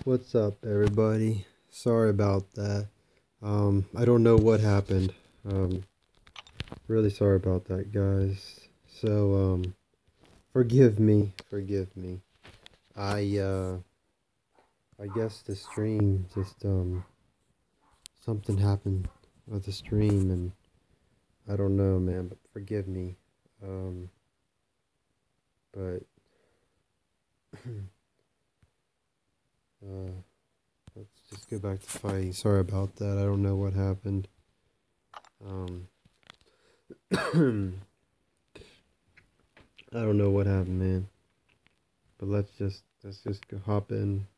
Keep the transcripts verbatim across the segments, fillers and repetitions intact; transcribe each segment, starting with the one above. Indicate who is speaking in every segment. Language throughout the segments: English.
Speaker 1: What's up, everybody? Sorry about that. Um, I don't know what happened. Um, really sorry about that, guys. So, um, forgive me, forgive me. I, uh, I guess the stream just, um, something happened with the stream, and I don't know, man, but forgive me. Um, but, uh, let's just go back to fighting. Sorry about that. I don't know what happened. Um, I don't know what happened, man. But let's just let's just go hop in,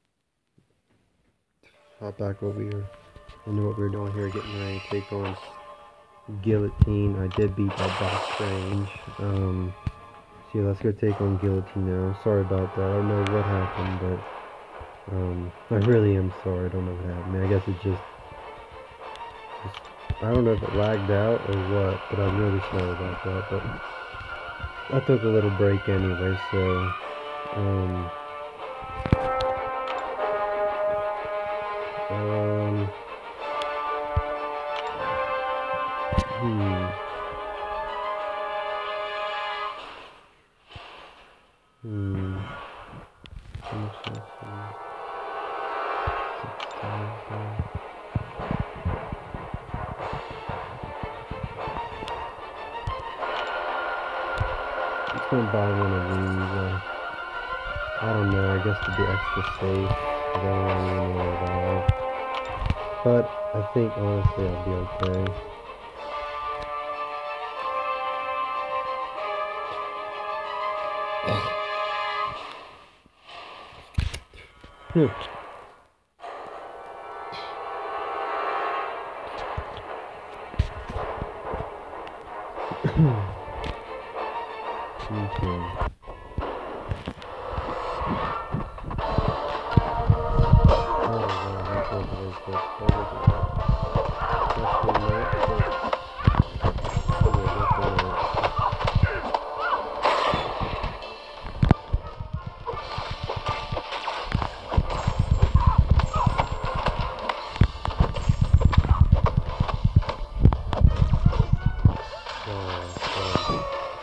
Speaker 1: hop back what we were into what we were doing here, getting ready to take on Guillotine. I did beat that Doc Strange. Um, so yeah, let's go take on Guillotine now. Sorry about that. I don't know what happened, but um, I really am sorry. I don't know what happened. I guess it just, just I don't know if it lagged out or what, but I'm really sorry about that. But I took a little break anyway, so um. Um, hmm. Hmm. How much is this? Six thousand. I'm just gonna buy one of these. Uh, I don't know. I guess to be extra safe. I don't really know about. But I think honestly I'll be okay. Hmm. Okay. Oh wow, that's not very quick. That was definitely not, but yeah, definitely not. Oh, sorry.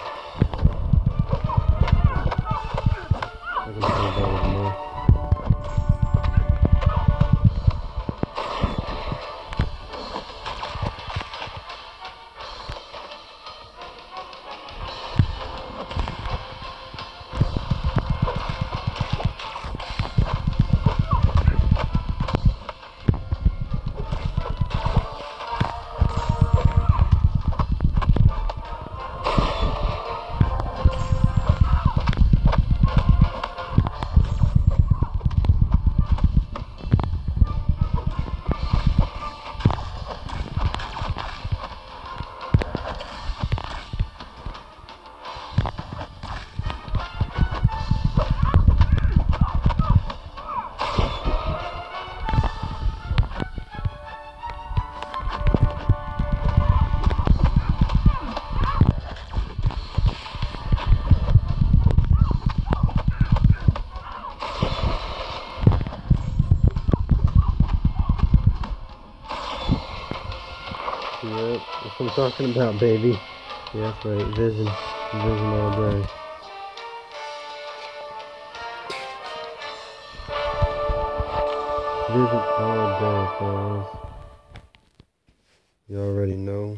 Speaker 1: I can play better than this. Yep, that's what I'm talking about, baby. Yeah, that's right. Vision. Vision all day. Vision all day, fellas. You already know.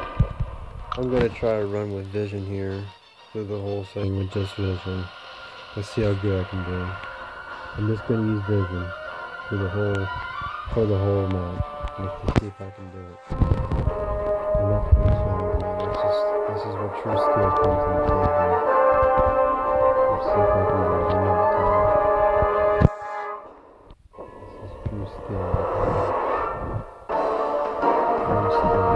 Speaker 1: I'm gonna try to run with Vision here through the whole thing with just Vision. Let's see how good I can do. I'm just gonna use vision for the whole for the whole map. Let's just see if I can do it. I'm not gonna challenge now. This is this is where true skill comes into play. Let's see if I can do it. I'm not kidding. This is true skill. True skill.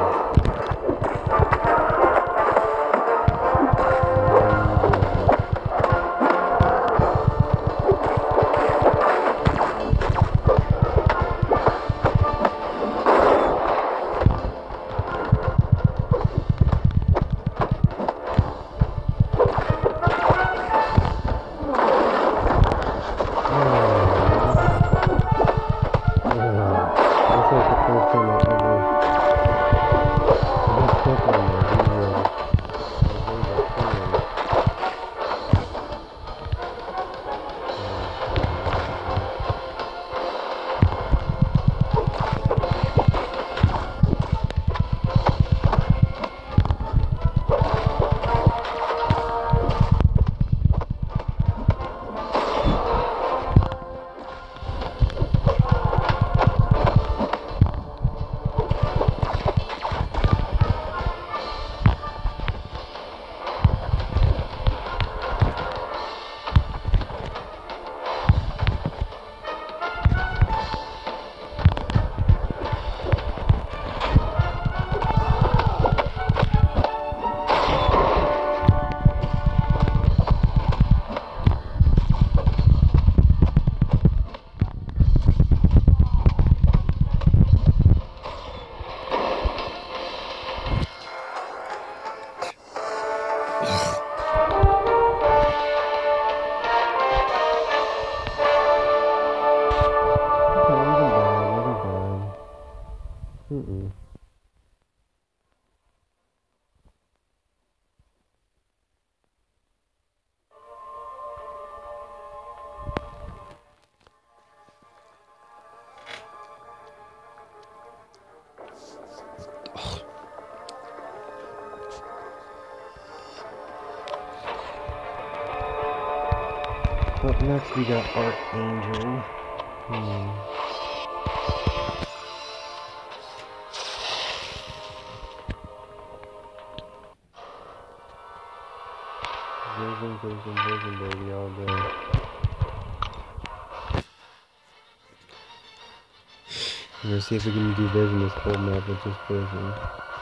Speaker 1: Mm-mm. Up next we got Archangel. Hmm. Vision, vision, vision, baby, all day. We're gonna see if we can do vision this whole map with just vision.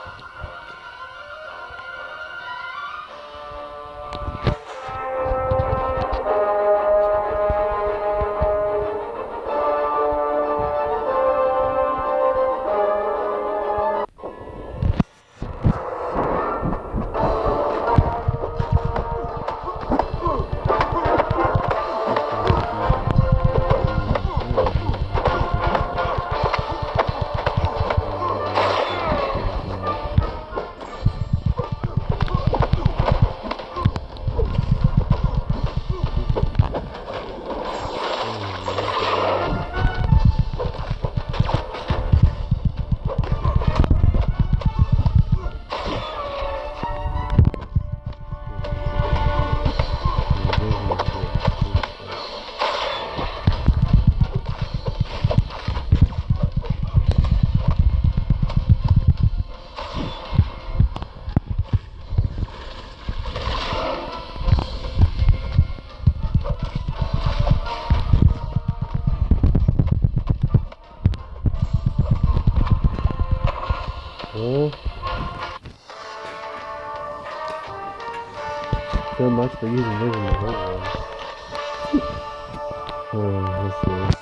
Speaker 1: Oh. So much for using vision the whole one. Oh, let's see.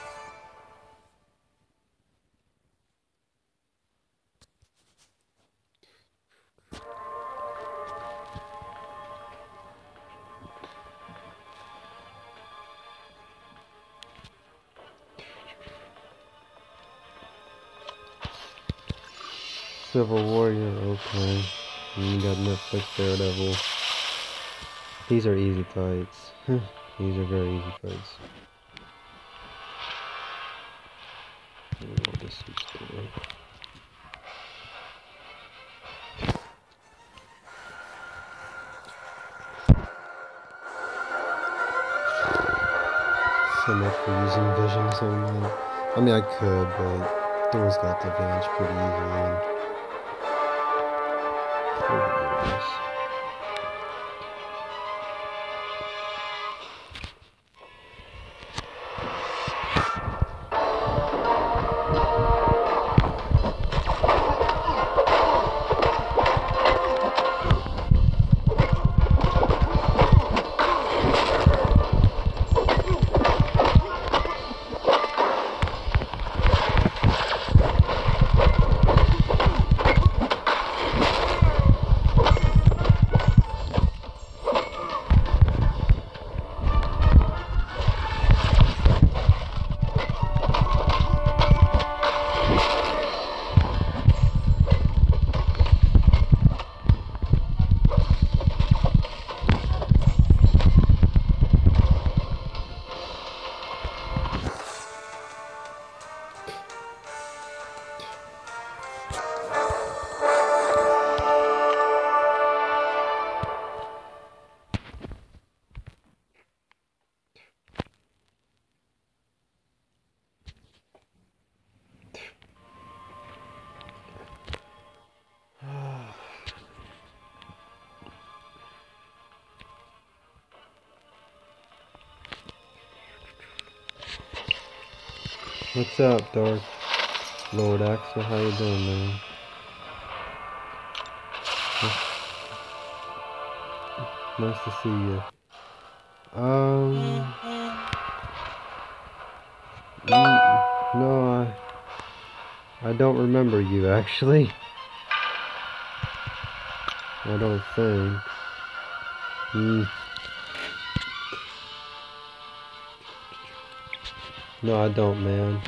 Speaker 1: Civil Warrior, okay. And you got Netflix Daredevil. These are easy fights. These are very easy fights. I'll just switch to it. so much for using vision so much. I mean, I could, but Thor's got the advantage pretty easily. What's up, Dark Lord Axel? How you doing, man? Nice to see you. Um, no, I, I don't remember you actually. I don't think. Hmm. No, I don't, man.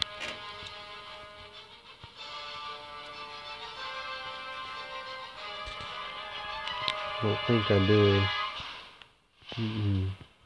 Speaker 1: I don't think I do. Mm-mm.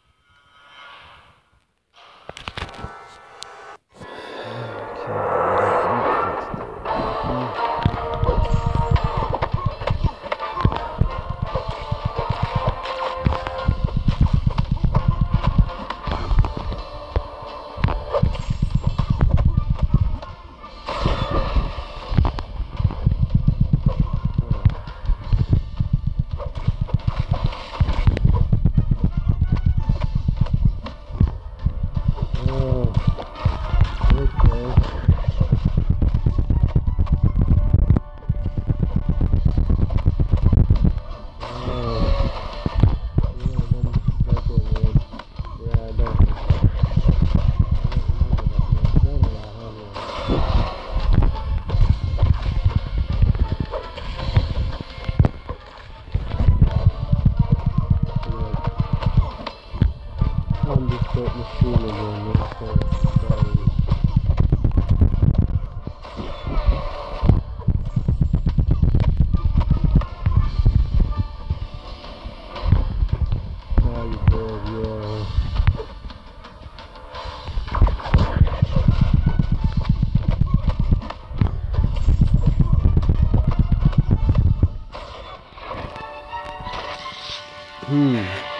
Speaker 1: Hmm.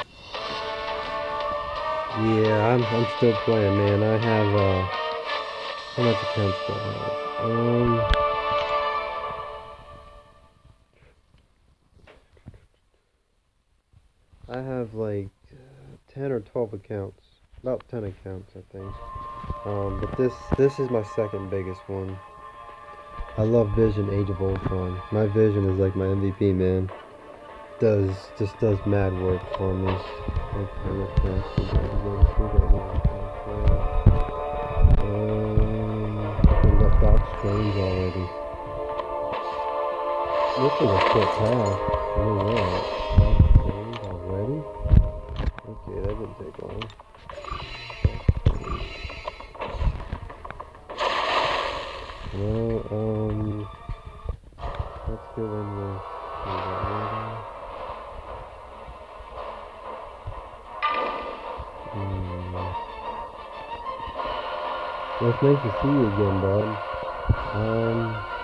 Speaker 1: Yeah, I'm I'm still playing, man. I have uh how much accounts do I have? Um I have like ten or twelve accounts. About ten accounts, I think. Um but this this is my second biggest one. I love Vision Age of Ultron. My Vision is like my M V P, man. Does just does mad work for me. Okay, okay. Um, we got Doc Strange already. This is a quick path. Alright. Doc Strange already? Okay, that didn't take long. Well, um, let's go in with. Well, it's nice to see you again, bud. Um,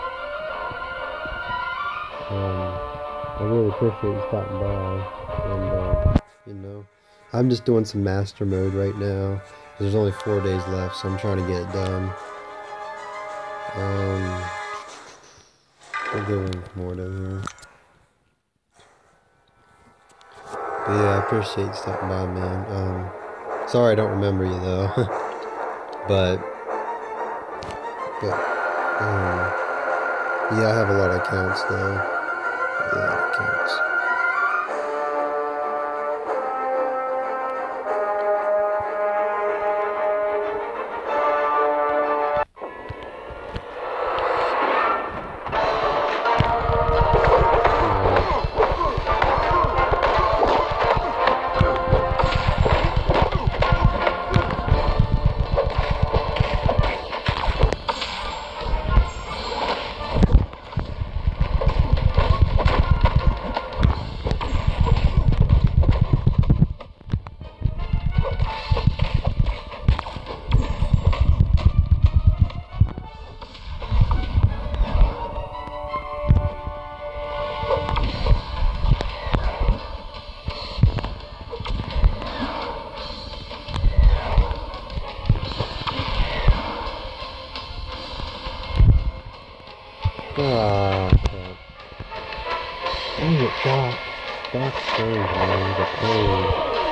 Speaker 1: um, I really appreciate you stopping by. And, uh, you know, I'm just doing some master mode right now. There's only four days left, so I'm trying to get it done. Um, we'll go in more down here. But yeah, I appreciate you stopping by, man. Um, sorry I don't remember you though. but, but, um, yeah, I have a lot of accounts though. A lot of accounts. Ah, crap. Dang it, Doc. Doc's strange, man. He's a pain.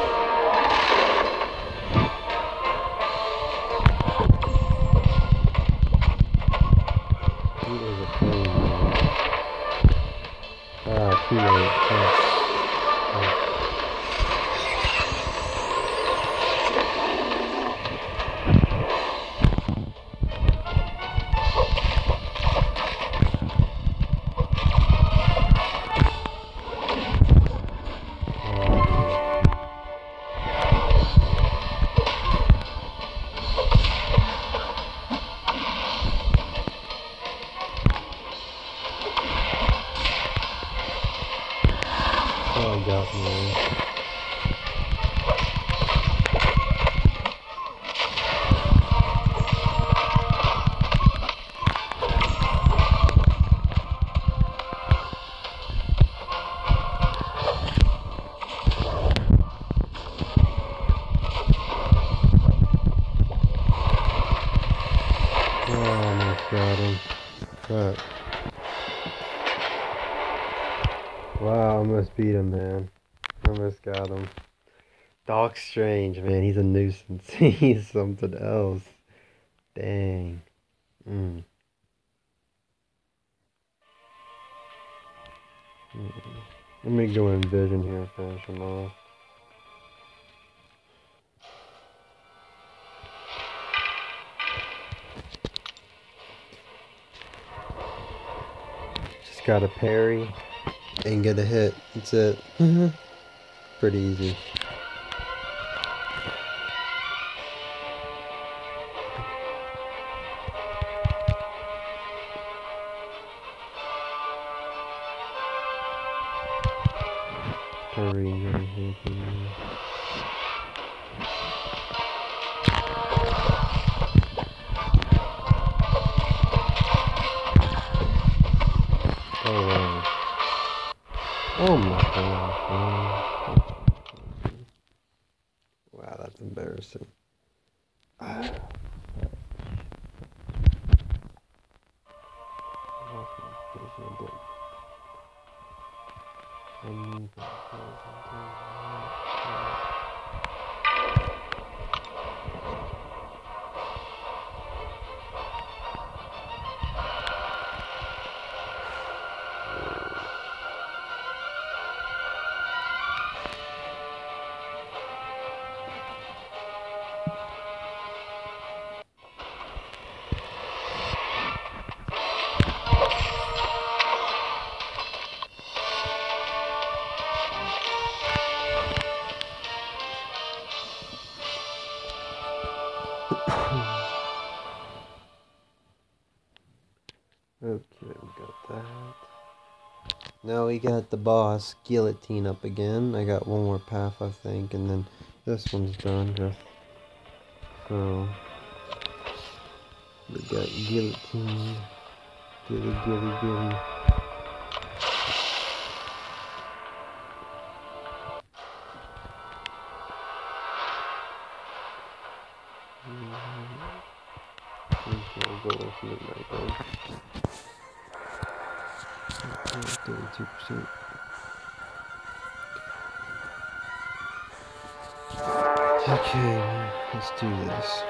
Speaker 1: He is a pain, man. Ah, too late. Crap. Oh. Oh, I got me. Oh, I almost got him. Crap. Wow, I almost beat him, man. Almost got him. Doc Strange, man, he's a nuisance. He's something else. Dang. Mm. Mm. Let me go in vision here and finish him off. Just got a parry and get a hit. That's it. Pretty easy. Parry, get a hit. Oh wow. Oh my gosh, man. Wow, that's embarrassing. Okay, we got that. Now we got the boss guillotine up again. I got one more path, I think, and then this one's done. Just so we got guillotine, gilly, gilly, gilly. We'll go with Moon Knight then. thirty-two percent. Okay, let's do this.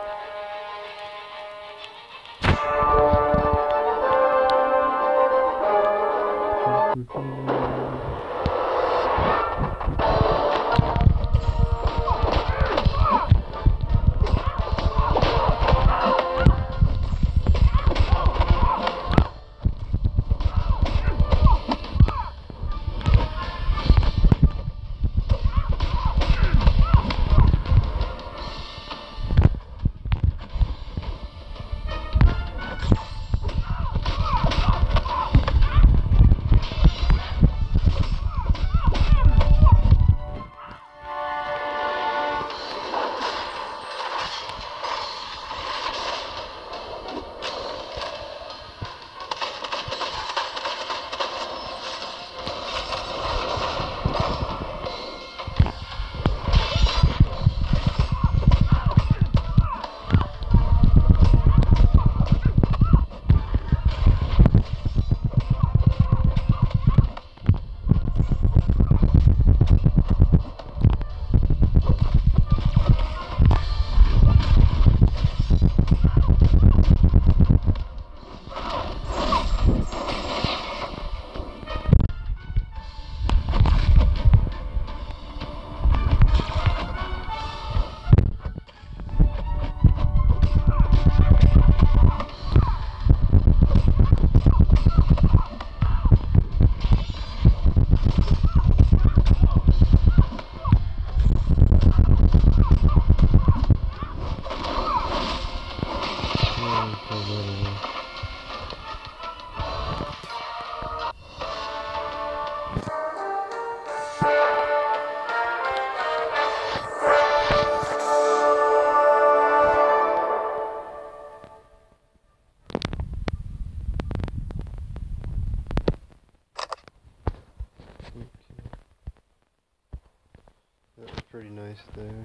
Speaker 1: That was pretty nice there.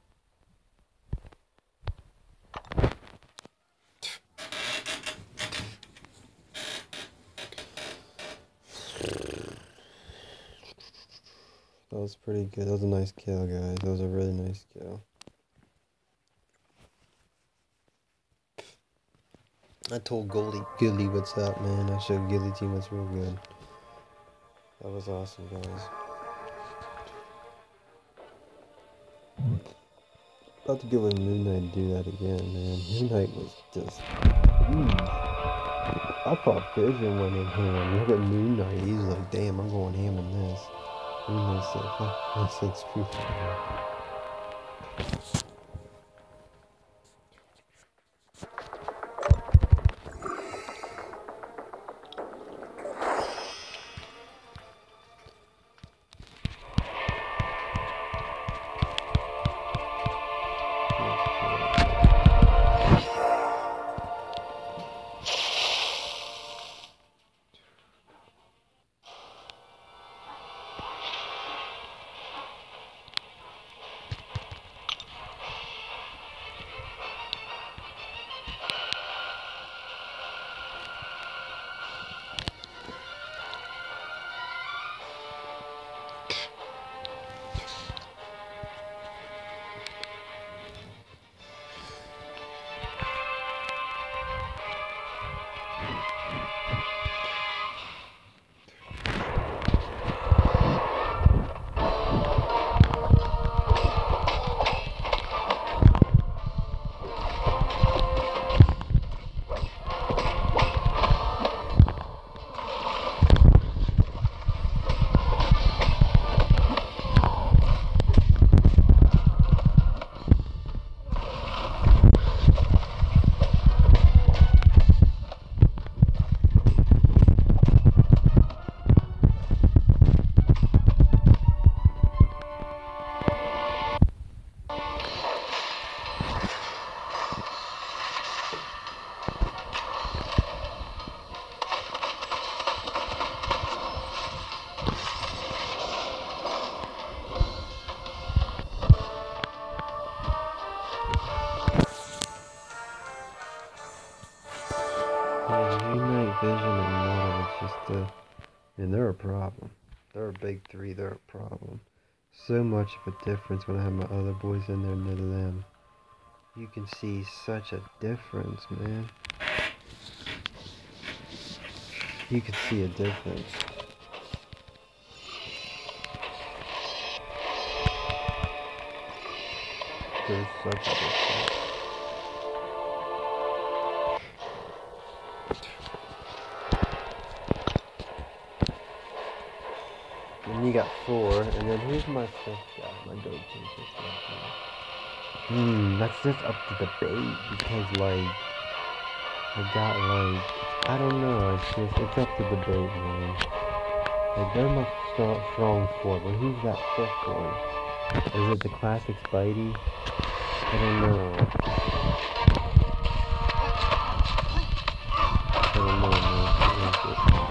Speaker 1: That was pretty good. That was a nice kill, guys. That was a really nice kill. I told Goldie, Gilly what's up, man. I showed Gilly team what's real good. That was awesome, guys. About to give a Moon Knight to do that again, man. Moon Knight was just... Mm. I thought Vision went in ham. Look at Moon Knight. He's like, damn, I'm going ham in this. Moon Knight said, fuck, I said, screw that. problem. They're a big three, they're a problem. So much of a difference when I have my other boys in there near them. You can see such a difference, man. You can see a difference. There's such a difference. And you got four, and then who's my fifth guy? My go-to fifth guy. Hmm, that's just up to debate, because, like, I got, like, I don't know, it's just, it's up to debate, man. Like, they're my strong, strong four, but who's that fifth one? Is it the classic Spidey? I don't know. I don't know, man.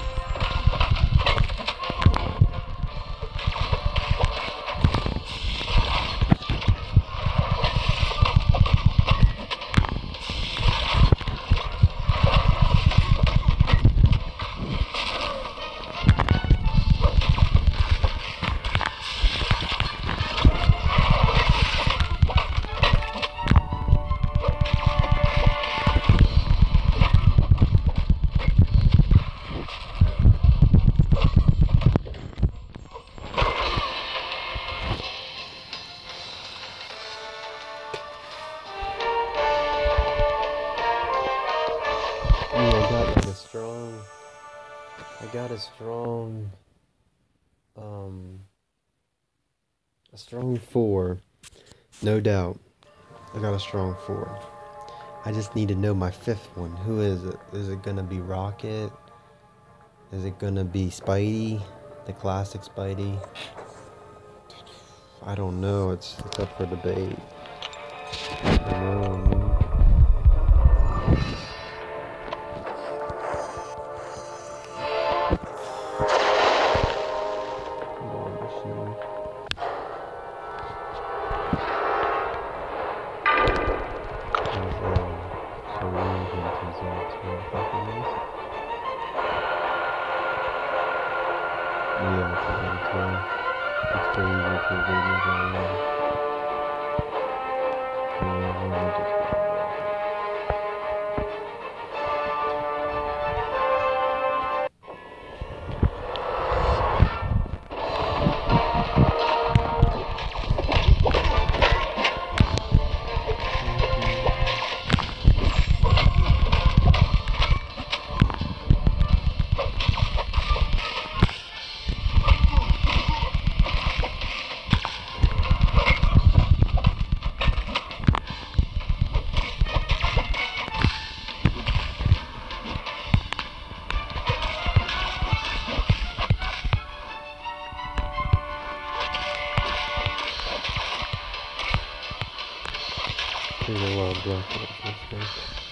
Speaker 1: I got a strong, um, a strong four, no doubt. I got a strong four. I just need to know my fifth one. Who is it? Is it gonna be Rocket? Is it gonna be Spidey, the classic Spidey? I don't know. It's, it's up for debate. I don't know, man. Yeah, it's a good time. It's very easy to videos online. Yeah, let me just go There's a lot of black ones in this game.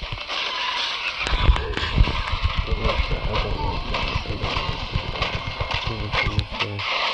Speaker 1: I don't like that. I don't like that. I don't like that. I don't like that.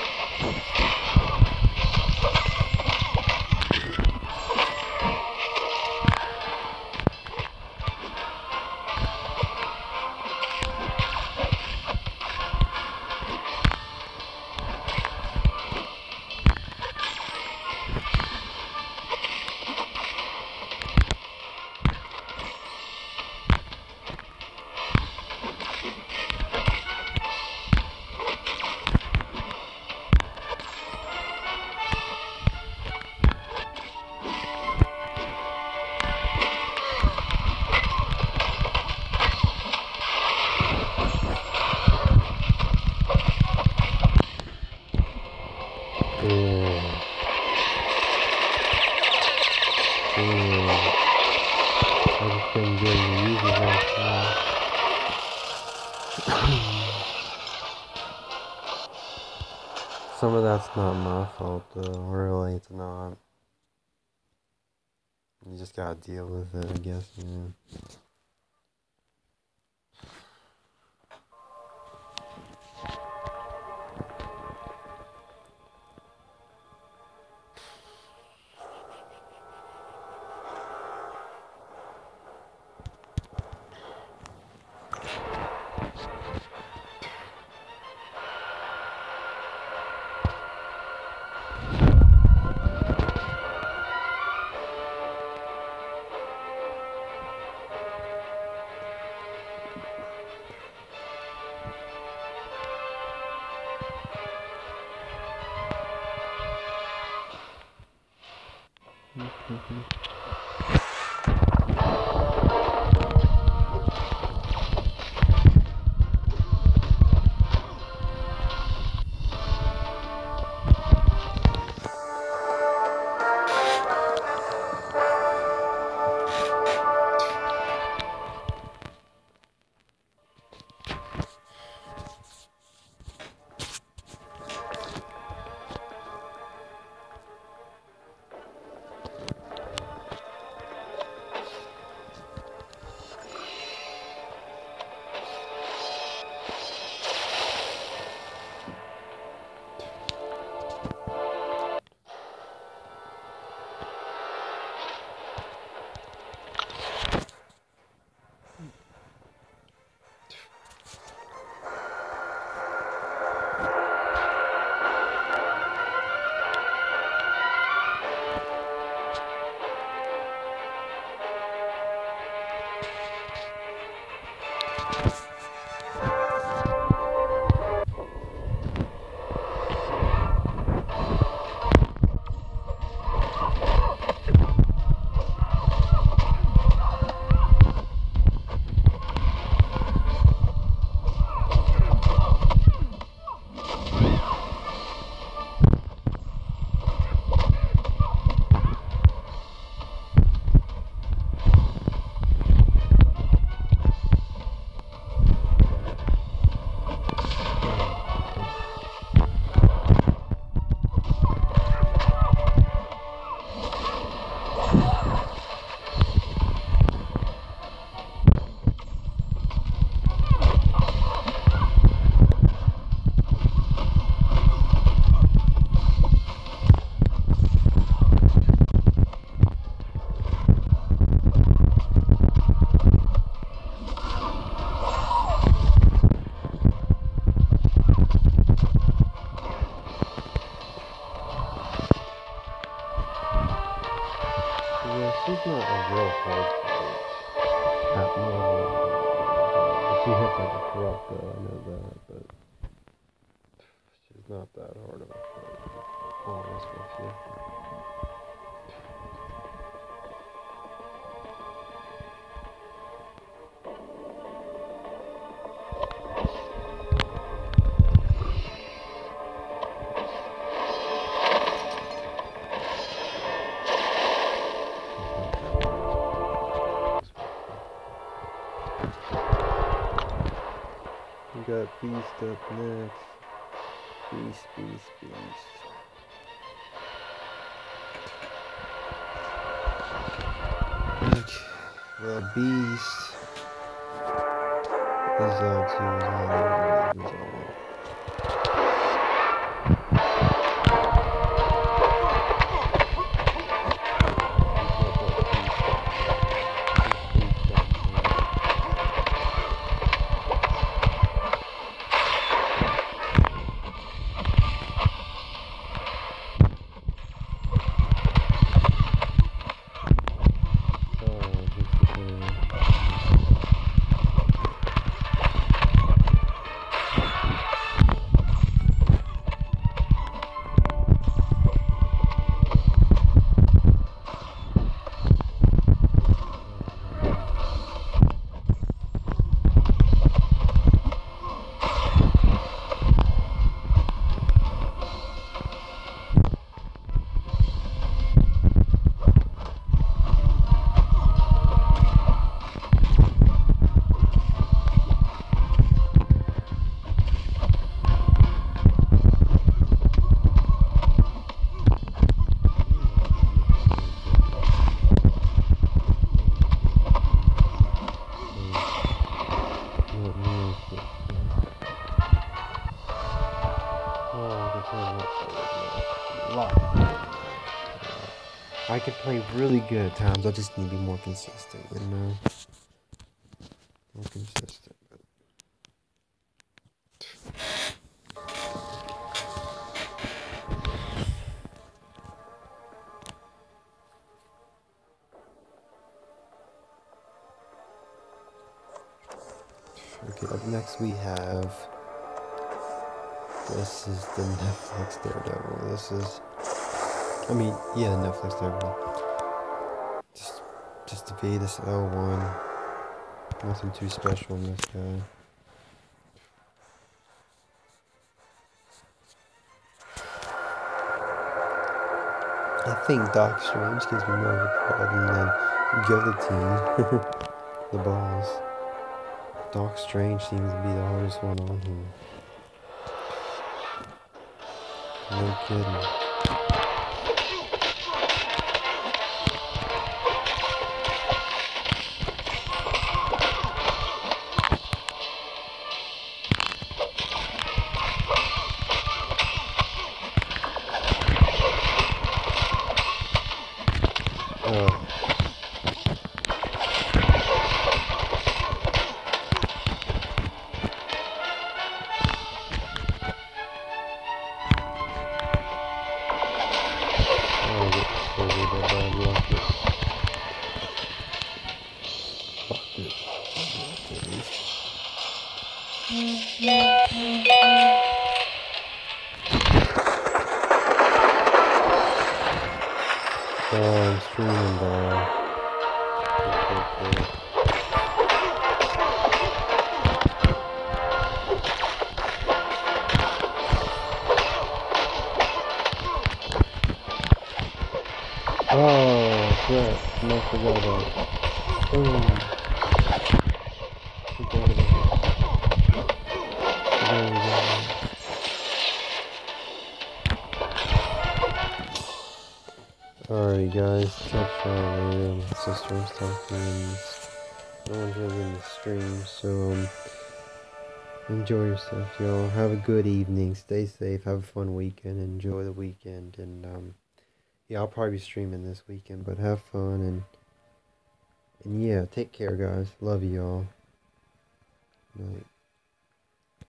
Speaker 1: Yeah. Yeah. I just been getting users last night. Some of that's not my fault though, really, it's not. You just gotta deal with it, I guess, man. She's not a real hard fight. At normal. She hits like a truck though, I know that, but she's not that hard of a fight. Honest with you. We got Beast up next. Beast, Beast, Beast. Okay, well, Beast is out to his own. I can play really good at times, I just need to be more consistent, you know? More consistent. Okay, up next we have... This is the Netflix Daredevil. This is... I mean, yeah, Netflix Daredevil. Just defeat this L one. Nothing too special in this guy. I think Doc Strange gives me more of a problem than Guillotine. The boss. Doc Strange seems to be the hardest one on him. No kidding. Oh. Oh, I'm streaming, bro. Oh, crap. I forgot about it. Oh. Forgot about it. There we go. Alright guys, catch y'all later. My sister was talking and no one's really in the stream, so um, enjoy yourself, y'all. Have a good evening, stay safe, have a fun weekend, enjoy the weekend, and um, yeah, I'll probably be streaming this weekend, but have fun, and, and yeah, take care guys, love y'all. Night.